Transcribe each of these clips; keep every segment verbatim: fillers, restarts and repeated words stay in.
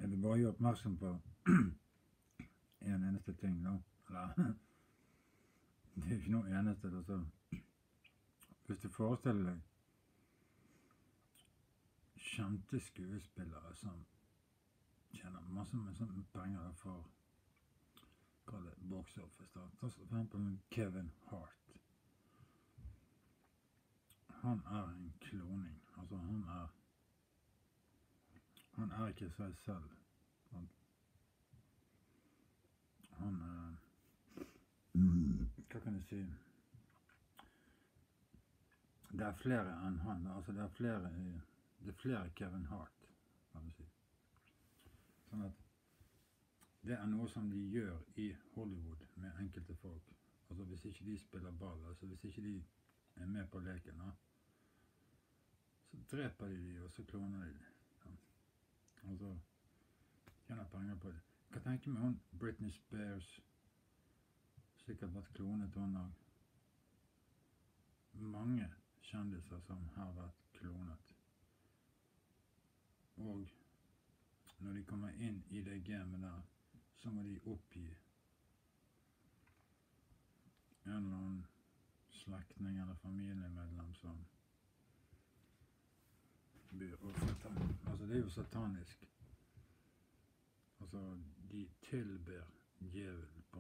Jeg vil bare gjøre oppmerksom på en eneste ting nå. Eller, det er ikke noe eneste. Altså. Hvis du forestiller deg kjente skuespillere som tjener masse med sånne penger for hva det er, box office da. For eksempel Kevin Hart. Han er en kloning. Altså han er han er ikke seg selv. Han, han er hva kan jeg si? Det er flere enn han. Altså det er flere det er flere Kevin Hart, kan du si. Sånn at det er noe som de gjør i Hollywood med enkelte folk. Altså hvis ikke de spiller ball, altså hvis ikke de er med på leken, da, så dreper de de, og så kloner de de. Og så tjener penger på det. Jeg kan tenke meg hun Britney Spears sikkert vært klonet hun og mange kjendiser som har vært klonet. Og når de kommer inn i det gamet der, så må de oppgi en eller annen slektning eller familiemedlem som blir satan. Altså det er jo satanisk. Altså de tilber djevelen på,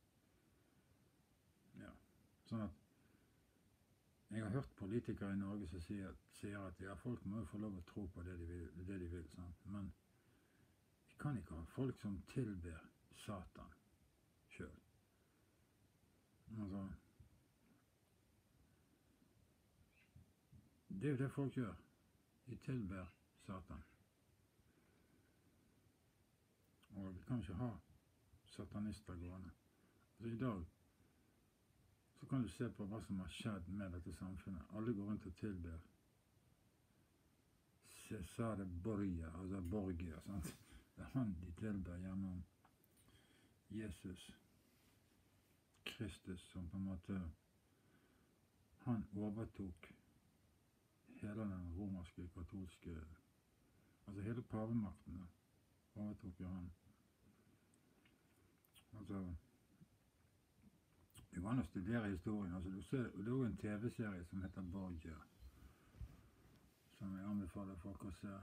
ja, sånn at jeg har hørt politikere i Norge som sier, sier at ja, folk må jo få lov å tro på det de vil, det de vil, sant? Men vi kan ikke ha folk som tilber Satan selv. Altså, det er jo det folk gjør. De tilber Satan. Og vi kan ikke ha satanister gående. Altså i dag så kan du se på hva som har skjedd med dette samfunnet. Alle går rundt og tilber Cesare Borgia, altså Borgia, sant? Det er han de tilber gjennom Jesus Kristus, som på en måte han overtok hele den romerske, katolske, altså hele pavemakten da, overtok jo han. Altså, det går an å studere historien. Altså, du ser, det er jo en tv-serie som heter Borgia, som jeg anbefaler folk å se.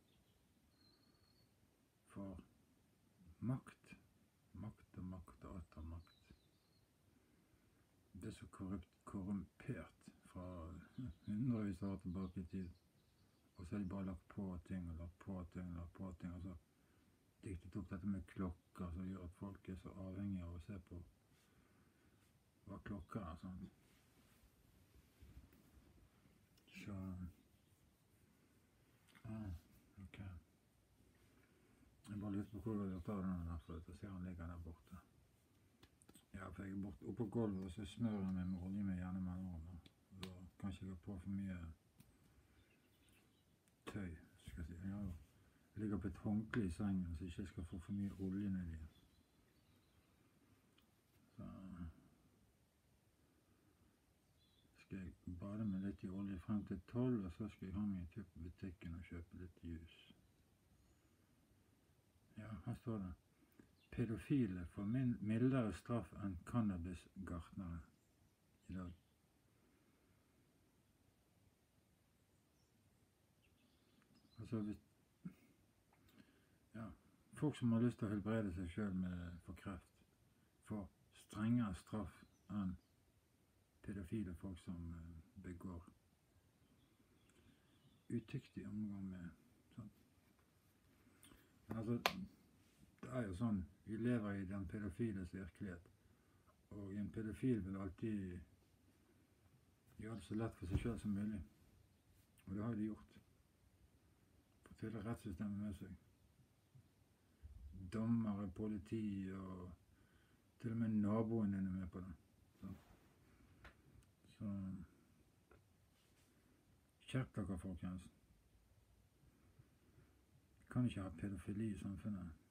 For makt, makt og makt og atter makt. Det er så korrupt, korrumpert fra hundrevis av år tilbake i tid. Og så har de bare lagt på ting og lagt på ting og lagt på ting. Og så diktet opp dette med klokker som gjør at folk er så avhengige av å se på hva klokker er, sånn. Så, ah, ok. Jeg bare lurte på hvor jeg tar denne der, for jeg ser han ligger der borte. Ja, for jeg er borte oppe på gulvet, og så smører jeg meg med olje med gjerne mellomrom. Så kanskje jeg har på for mye tøy, skal jeg si. Jeg har jo ligger på et håndkle i sengen, så ikke jeg skal få for mye olje ned i. Så skal jeg bade med litt i olje frem til tolv, og så skal jeg ha meg en tur på butikken og kjøpe litt jus. Ja, her står det. Pedofile får mildere straff enn cannabisgartnere i dag. Altså, hvis, ja, folk som har lyst til å helbrede seg selv med, for kreft, får strengere straff enn pedofile folk som uh, begår utyktig omgang med sånn. Men altså, det er jo sånn, vi lever i den pedofiles virkelighet, og en pedofil vil alltid gjøre det så lett for seg selv som mulig. Og det har de gjort. For til det rettssystemet med seg. Dommere, politi og til og med naboen er med på det. Så, så skjerp dere, folkens. Vi kan ikke ha pedofili i samfunnet.